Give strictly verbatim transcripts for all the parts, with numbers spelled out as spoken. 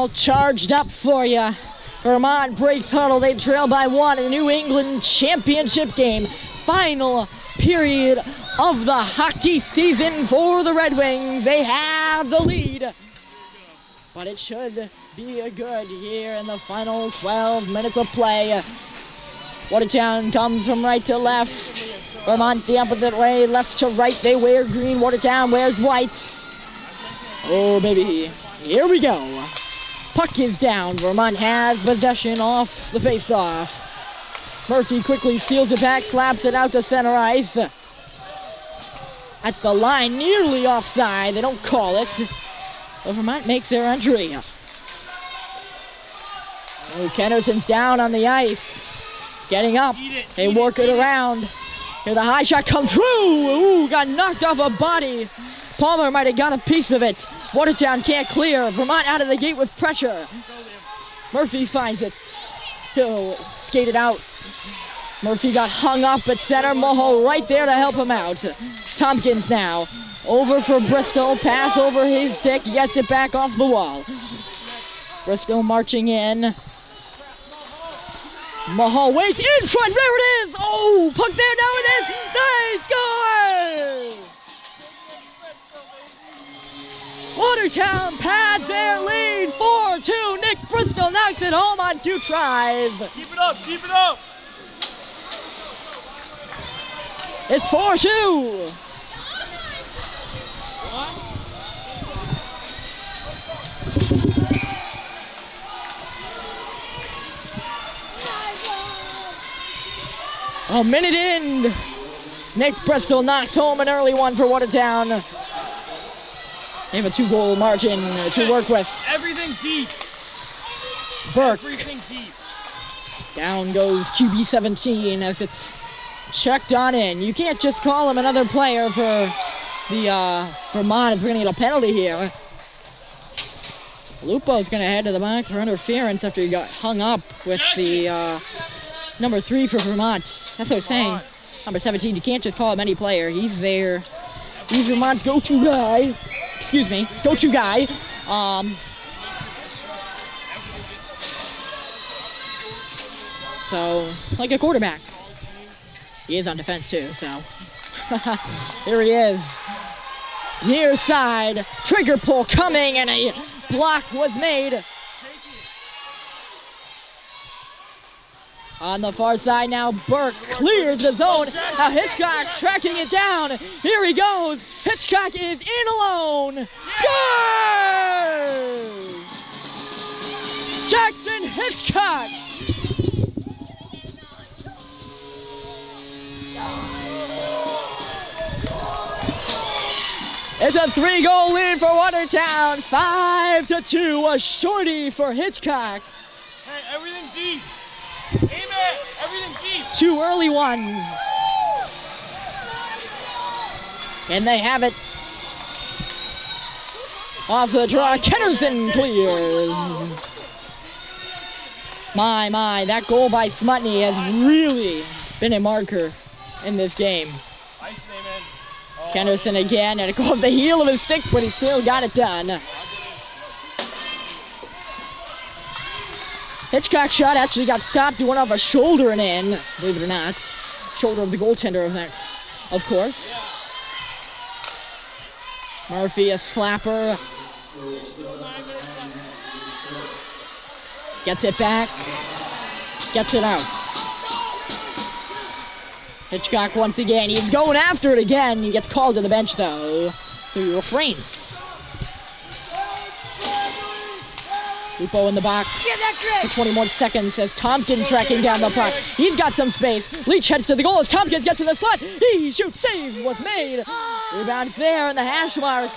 all charged up for you. Vermont breaks huddle. They trail by one in the New England Championship game. Final period of the hockey season for the Red Wings. They have the lead. But it should be a good here in the final twelve minutes of play. Watertown comes from right to left. Vermont the opposite way, left to right. They wear green. Watertown wears white. Oh, baby. Here we go. Puck is down. Vermont has possession off the face-off. Murphy quickly steals it back, slaps it out to center ice. At the line, nearly offside. They don't call it. But Vermont makes their entry. Oh, Kenderson's down on the ice. Getting up. They work it around. Here the high shot come through. Ooh, got knocked off a body. Palmer might have got a piece of it. Watertown can't clear. Vermont out of the gate with pressure. Murphy finds it. He'll skate it out. Murphy got hung up at center. Moho right there to help him out. Tompkins now. Over for Bristol. Pass over his stick. He gets it back off the wall. Bristol marching in. Mahal waits in front. There it is. Oh, puck there. Now it is. Nice score. Watertown pads their lead. four two. Nick Bristol knocks it home on two tries. Keep it up. Keep it up. It's four two. A minute in. Nick Bristol knocks home an early one for Watertown. They have a two-goal margin to work with. Everything deep. Burke. Everything deep. Down goes Q B seventeen as it's checked on in. You can't just call him another player for the uh, Vermont if we're going to get a penalty here. Lupo's going to head to the box for interference after he got hung up with the uh, number three for Vermont. That's what I was saying. Number seventeen, you can't just call him any player. He's there. He's Vermont's go-to guy. Excuse me, go-to guy. Um, so, like a quarterback. He is on defense too, so. Here he is. Near side, trigger pull coming, and a block was made. On the far side now, Burke clears the zone. Now Hitchcock tracking it down. Here he goes. Hitchcock is in alone. Scores! Jackson Hitchcock. It's a three-goal lead for Watertown. Five to two. A shorty for Hitchcock. Hey, everything deep. Aim it. Everything deep. Two early ones. And they have it. Off the draw, Kennerson clears. My, my, that goal by Smutney has really been a marker in this game. Ice name in. Oh, Kennerson again, and it go off the heel of his stick, but he still got it done. Hitchcock shot actually got stopped. He went off a shoulder and in, believe it or not. Shoulder of the goaltender of that, of course. Murphy, a slapper. Gets it back. Gets it out. Hitchcock once again. He's going after it again. He gets called to the bench though, so he refrains. Lupo in the box for twenty more seconds as Tompkins tracking down the puck. He's got some space. Leach heads to the goal as Tompkins gets to the slot. He shoots. Save was made. Rebound there in the hash marks.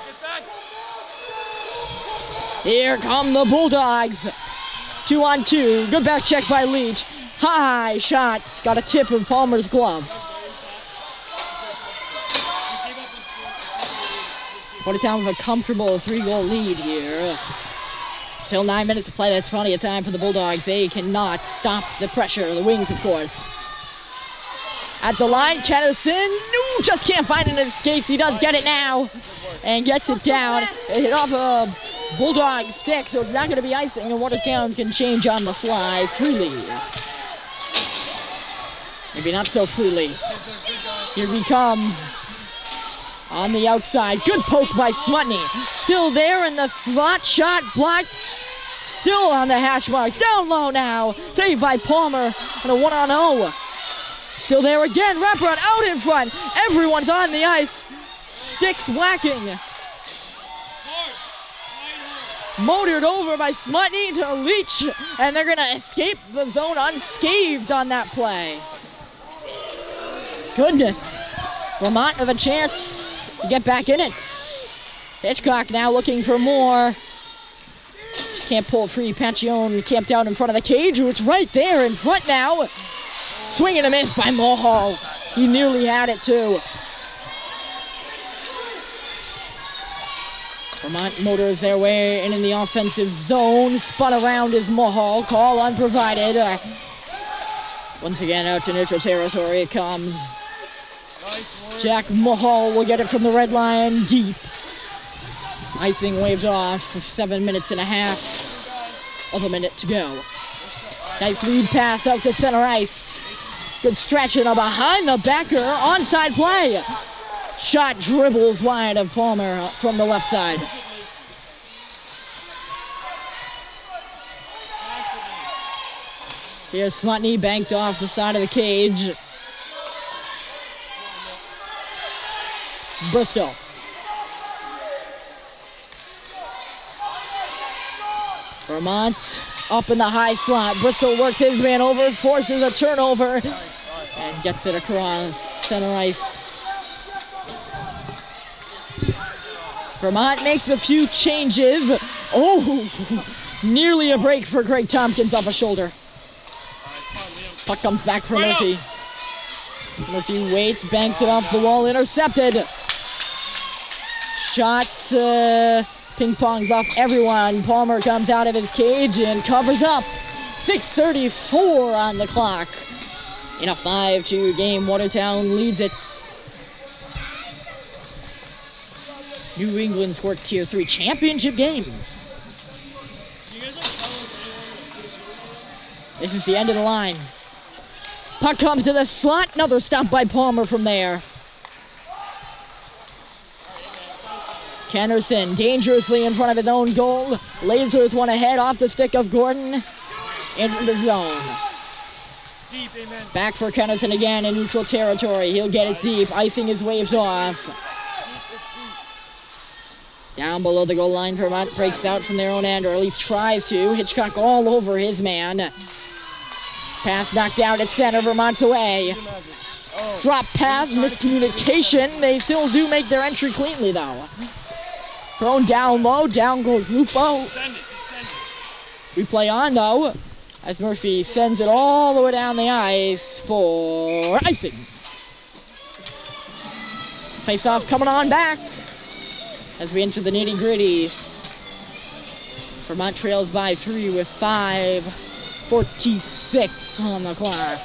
Here come the Bulldogs. Two on two. Good back check by Leach. High shot. Got a tip of Palmer's glove. Watertown with a comfortable three-goal lead here. Still nine minutes to play. That's plenty of time for the Bulldogs. They cannot stop the pressure. The Wings, of course. At the line, Kennison no, just can't find it in his skates. He does get it now and gets it down. It hit off a Bulldog stick, so it's not going to be icing, and Watertown can change on the fly freely. Maybe not so freely. Here he comes. On the outside, good poke by Smutny. Still there in the slot, shot blocked. Still on the hash marks, down low now. Saved by Palmer on a one on oh. Still there again, wraparound out in front. Everyone's on the ice. Sticks whacking. Motored over by Smutny to Leach, and they're gonna escape the zone unscathed on that play. Goodness, Vermont have a chance to get back in it. Hitchcock now looking for more. Just can't pull free. Pacione camped out in front of the cage. It's right there in front now. Swing and a miss by Mulhall. He nearly had it too. Vermont motors their way in in the offensive zone. Spun around is Mulhall. Call unprovided. Uh, once again out to neutral territory it comes. Jack Mulhall will get it from the red line deep. Icing waves off for seven minutes and a half of a minute to go. Nice lead pass out to center ice. Good stretching behind the backer. Onside play. Shot dribbles wide of Palmer from the left side. Here's Smutny banked off the side of the cage. Bristol. Vermont up in the high slot. Bristol works his man over, forces a turnover, and gets it across center ice. Vermont makes a few changes. Oh, nearly a break for Greg Tompkins off a shoulder. Puck comes back for Murphy. Murphy waits, banks it off the wall, intercepted. Shots, uh, ping-pongs off everyone. Palmer comes out of his cage and covers up. six thirty-four on the clock. In a five two game, Watertown leads it. New England's work Tier three championship game. This is the end of the line. Puck comes to the slot. Another stop by Palmer from there. Kennerson dangerously in front of his own goal. Lasers one ahead off the stick of Gordon into the zone. Back for Kennerson again in neutral territory. He'll get it deep, icing his waves off. Down below the goal line, Vermont breaks out from their own end, or at least tries to. Hitchcock all over his man. Pass knocked out at center, Vermont's away. Drop pass, miscommunication. They still do make their entry cleanly though. Thrown down low, down goes Lupo. Send it, just send it. We play on though, as Murphy sends it all the way down the ice for icing. Face-off coming on back as we enter the nitty-gritty. Vermont trails by three with five forty-six on the clock.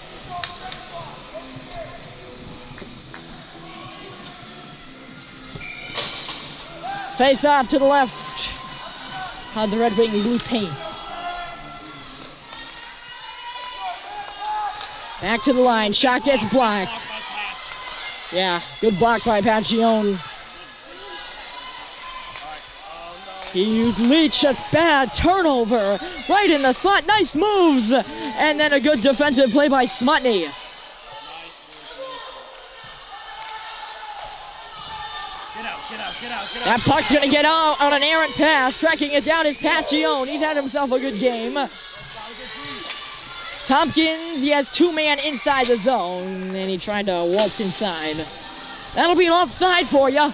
Face off to the left on the Red Wing blue paint. Back to the line, shot gets blocked. Yeah, good block by Pacione. He used Leach, a bad turnover right in the slot. Nice moves, and then a good defensive play by Smutny. That puck's gonna get out on an errant pass. Tracking it down is Pacione. He's had himself a good game. Tompkins, he has two man inside the zone, and he tried to waltz inside. That'll be an offside for you.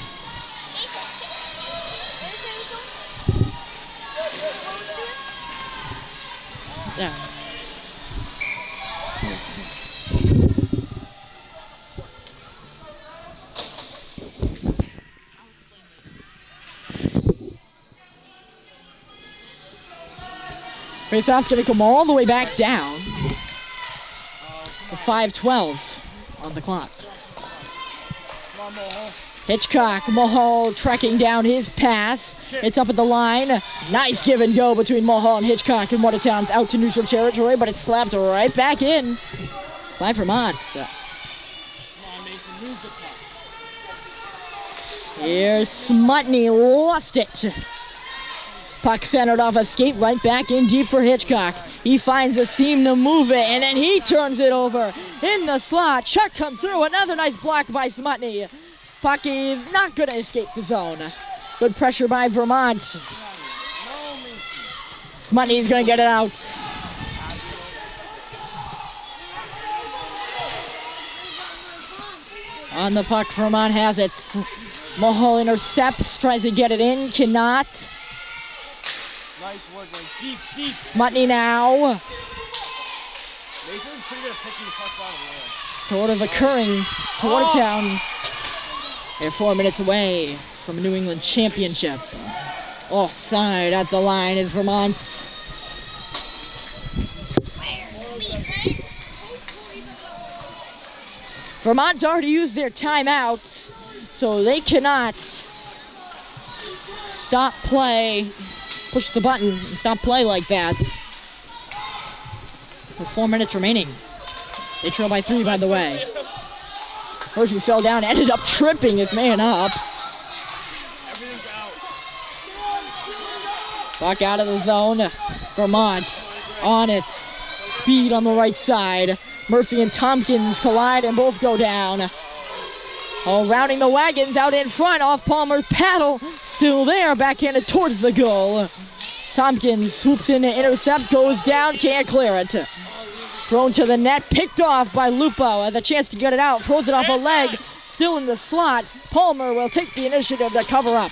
Yeah. Face-off's gonna come all the way back down. five twelve on the clock. Hitchcock, Mulhall trekking down his pass. It's up at the line. Nice give and go between Mulhall and Hitchcock, and Watertown's out to neutral territory, but it's slapped right back in by Vermont. Come on, Mason, move the puck. Here's Smutney, lost it. Puck centered off a skate, right back in deep for Hitchcock. He finds a seam to move it, and then he turns it over in the slot. Chuck comes through, another nice block by Smutney. Puck is not going to escape the zone. Good pressure by Vermont. Smutney's going to get it out. On the puck, Vermont has it. Mulhall intercepts, tries to get it in, cannot. Nice work, like deep, deep. Smutney now. Mason's pretty good at picking the pucks out of the air. Sort of occurring to Watertown. They're four minutes away from a New England championship. Offside at the line is Vermont. Vermont's already used their timeouts, so they cannot stop play, push the button, and stop play like that. With four minutes remaining. They trail by three, by the way. Murphy fell down, ended up tripping his man up. Everything's out. Puck out of the zone. Vermont on it. Speed on the right side. Murphy and Tompkins collide and both go down. Oh, rounding the wagons out in front off Palmer's paddle. Still there, backhanded towards the goal. Tompkins swoops in to intercept, goes down, can't clear it. Thrown to the net, picked off by Lupo. Has a chance to get it out, throws it off a leg, still in the slot. Palmer will take the initiative to cover up.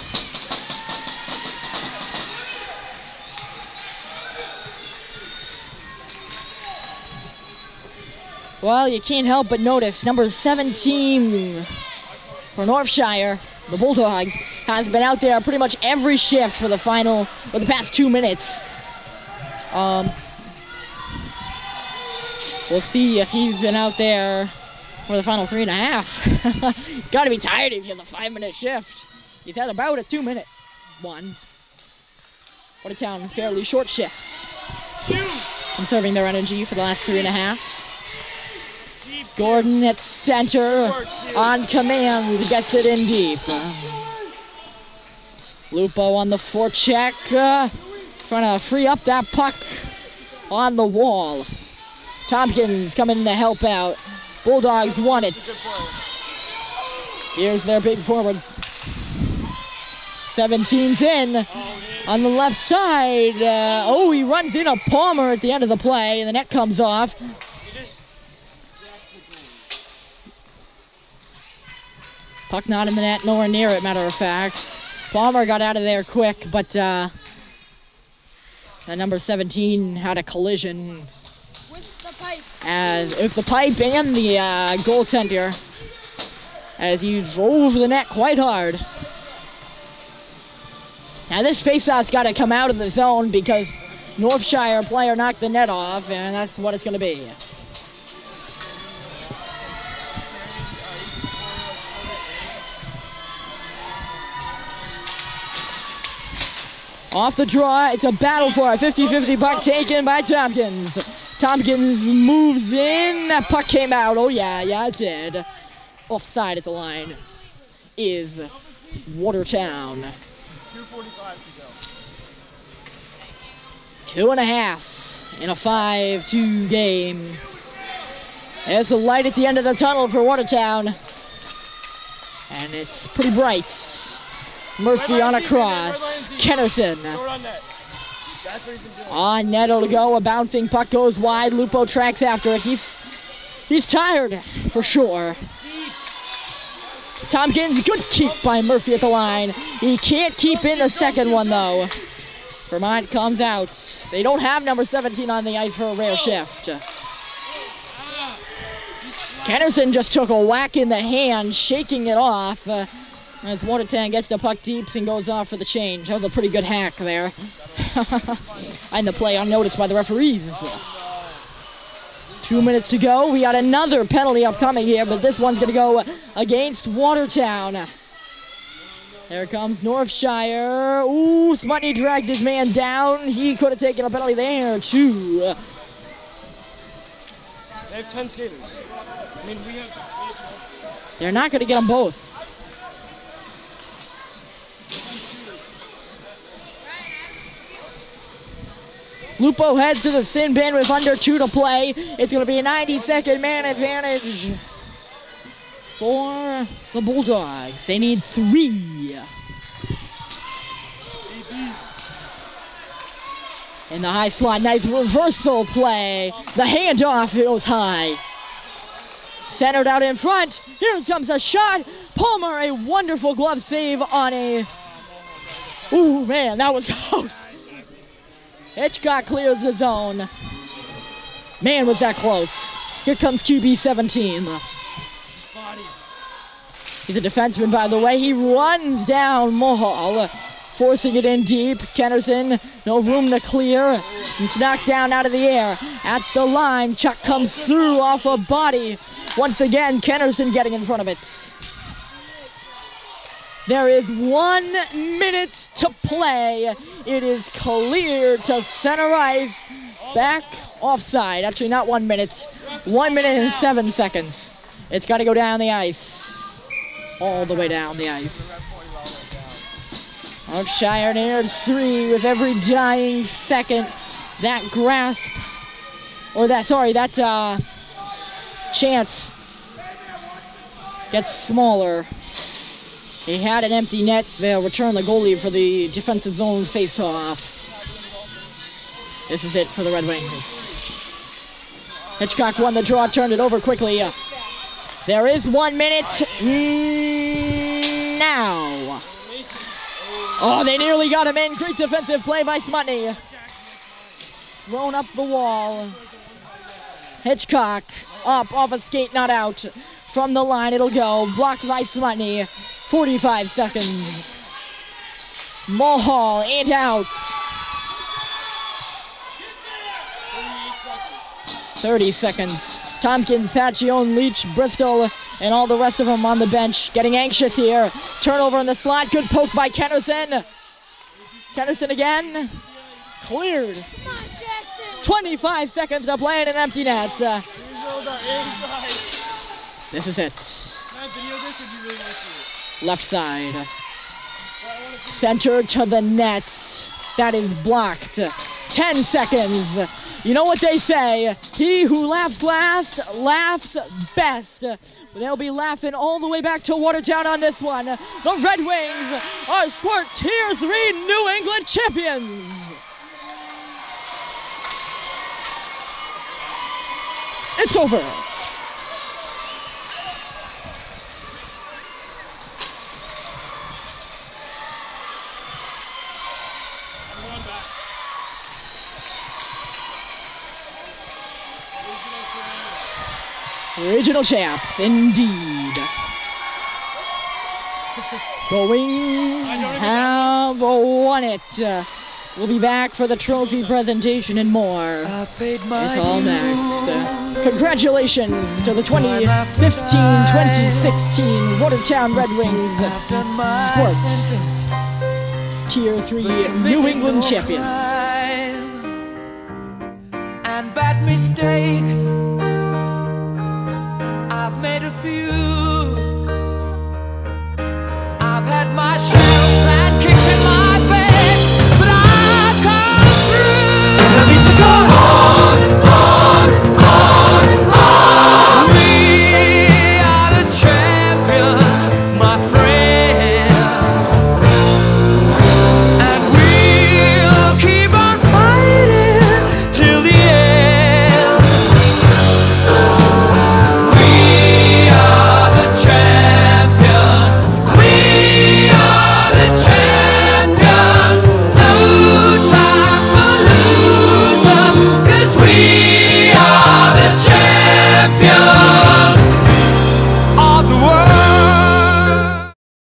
Well, you can't help but notice number seventeen for Northshire, the Bulldogs, has been out there pretty much every shift for the final, or the past two minutes. Um, we'll see if he's been out there for the final three and a half. Gotta be tired if you have a five-minute shift. He's had about a two-minute one. Watertown fairly short shifts, conserving their energy for the last three and a half. Gordon at center, on command, gets it in deep. Lupo on the forecheck, uh, trying to free up that puck on the wall. Tompkins coming to help out. Bulldogs won it. Here's their big forward. seventeen's in on the left side. Uh, oh, he runs in a Palmer at the end of the play, and the net comes off. Puck not in the net, nowhere near it, matter of fact. Palmer got out of there quick, but uh, the number seventeen had a collision. With the pipe. As if the pipe and the uh, goaltender, as he drove the net quite hard. Now this faceoff's got to come out of the zone because Northshire player knocked the net off, and that's what it's going to be. Off the draw, it's a battle for a fifty-fifty puck taken by Tompkins. Tompkins moves in, that puck came out. Oh yeah, yeah it did. Offside at the line is Watertown. two forty-five to go. Two and a half in a five two game. There's a light at the end of the tunnel for Watertown. And it's pretty bright. Murphy on a cross. Kennerson. On net it'll go. A bouncing puck goes wide. Lupo tracks after it. He's he's tired for sure. Tompkins, good keep by Murphy at the line. He can't keep in the second one though. Vermont comes out. They don't have number seventeen on the ice for a rare shift. Kennerson just took a whack in the hand, shaking it off. Uh, As Watertown gets the puck deep and goes off for the change. That was a pretty good hack there. And the play unnoticed by the referees. Two minutes to go. We got another penalty upcoming here, but this one's going to go against Watertown. There comes Northshire. Ooh, Smutney dragged his man down. He could have taken a penalty there, too. They have ten skaters. I mean, we have, we have twelve. They're not going to get them both. Lupo heads to the sin bin with under two to play. It's going to be a ninety-second man advantage for the Bulldogs. They need three. In the high slot, nice reversal play. The handoff goes high. Centered out in front. Here comes a shot. Palmer, a wonderful glove save on a... Ooh, man, that was close. Hitchcock clears the zone. Man, was that close. Here comes Q B seventeen. He's a defenseman, by the way. He runs down Mohall, forcing it in deep. Kennerson, no room to clear. He's knocked down out of the air. At the line, Chuck comes through off a body. Once again, Kennerson getting in front of it. There is one minute to play. It is cleared to center ice. Back offside. Actually, not one minute. One minute and seven seconds. It's got to go down the ice. All the way down the ice. Northshire nears three with every dying second. That grasp, or that, sorry, that uh, chance gets smaller. He had an empty net. They'll return the goalie for the defensive zone face-off. This is it for the Red Wings. Hitchcock won the draw, turned it over quickly. There is one minute mm, now. Oh, they nearly got him in. Great defensive play by Smutney. Thrown up the wall. Hitchcock up off a skate, not out. From the line, it'll go. Blocked by Smutney. forty-five seconds. Mohall and out. thirty seconds. Tompkins, Pachione, Leach, Bristol, and all the rest of them on the bench getting anxious here. Turnover in the slot. Good poke by Kennerson. Kennerson again. Cleared. twenty-five seconds to play in an empty net. Uh, this is it. Left side. Center to the net. That is blocked. Ten seconds. You know what they say, he who laughs last, laughs best. They'll be laughing all the way back to Watertown on this one. The Red Wings are Squirt Tier three New England champions. It's over. Regional champs, indeed. The Wings have won it. Uh, we'll be back for the trophy presentation and more. It's all next. Uh, congratulations to the twenty fifteen twenty sixteen Watertown Red Wings Squirt Tier three New England champions. And bad mistakes I've made a few.